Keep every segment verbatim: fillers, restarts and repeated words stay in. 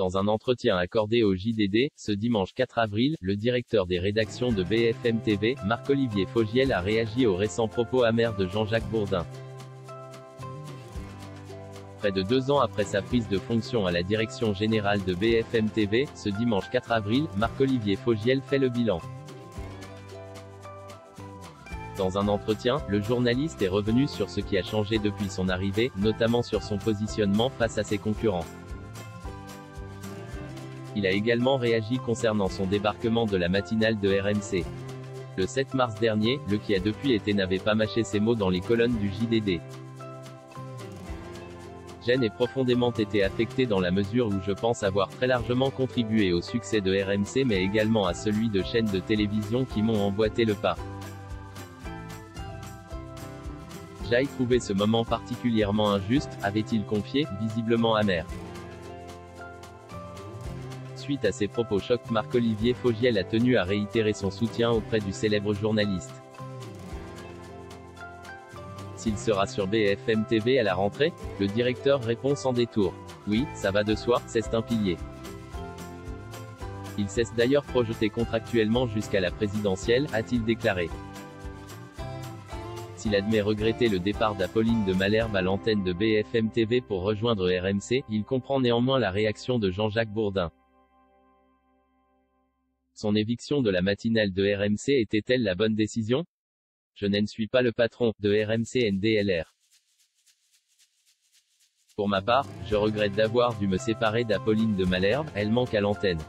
Dans un entretien accordé au J D D, ce dimanche quatre avril, le directeur des rédactions de B F M T V, Marc-Olivier Fogiel a réagi aux récents propos amers de Jean-Jacques Bourdin. Près de deux ans après sa prise de fonction à la direction générale de B F M T V, ce dimanche quatre avril, Marc-Olivier Fogiel fait le bilan. Dans un entretien, le journaliste est revenu sur ce qui a changé depuis son arrivée, notamment sur son positionnement face à ses concurrents. Il a également réagi concernant son débarquement de la matinale de R M C. Le sept mars dernier, le qui a depuis été n'avait pas mâché ses mots dans les colonnes du J D D. J'ai est profondément été affecté dans la mesure où je pense avoir très largement contribué au succès de R M C mais également à celui de chaînes de télévision qui m'ont emboîté le pas. J'ai trouvé ce moment particulièrement injuste, avait-il confié, visiblement amer. Suite à ces propos chocs, Marc-Olivier Fogiel a tenu à réitérer son soutien auprès du célèbre journaliste. S'il sera sur B F M T V à la rentrée, le directeur répond sans détour. Oui, ça va de soi, c'est un pilier. Il cesse d'ailleurs projeté contractuellement jusqu'à la présidentielle, a-t-il déclaré. S'il admet regretter le départ d'Apolline de Malherbe à l'antenne de B F M T V pour rejoindre R M C, il comprend néanmoins la réaction de Jean-Jacques Bourdin. Son éviction de la matinale de R M C était-elle la bonne décision? Je ne suis pas le patron de R M C N D L R. Pour ma part, je regrette d'avoir dû me séparer d'Apolline de Malherbe, elle manque à l'antenne.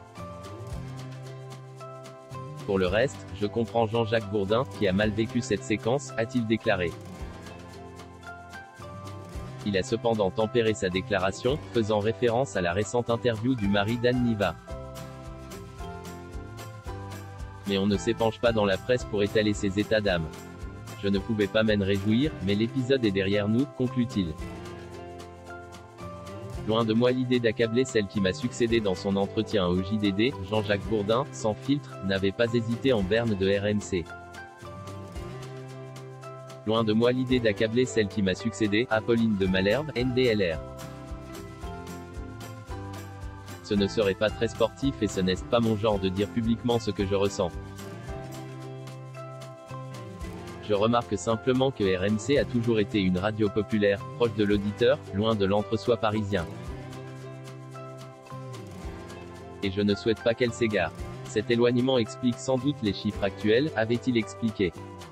Pour le reste, je comprends Jean-Jacques Bourdin, qui a mal vécu cette séquence, a-t-il déclaré. Il a cependant tempéré sa déclaration, faisant référence à la récente interview du mari d'Anne Niva. Mais on ne s'épanche pas dans la presse pour étaler ses états d'âme. Je ne pouvais pas m'en réjouir, mais l'épisode est derrière nous, conclut-il. Loin de moi l'idée d'accabler celle qui m'a succédé dans son entretien au J D D, Jean-Jacques Bourdin, sans filtre, n'avait pas hésité en berne de R M C. Loin de moi l'idée d'accabler celle qui m'a succédé, Apolline de Malherbe, N D L R. Ce ne serait pas très sportif et ce n'est pas mon genre de dire publiquement ce que je ressens. Je remarque simplement que R M C a toujours été une radio populaire, proche de l'auditeur, loin de l'entre-soi parisien. Et je ne souhaite pas qu'elle s'égare. Cet éloignement explique sans doute les chiffres actuels, avait-il expliqué.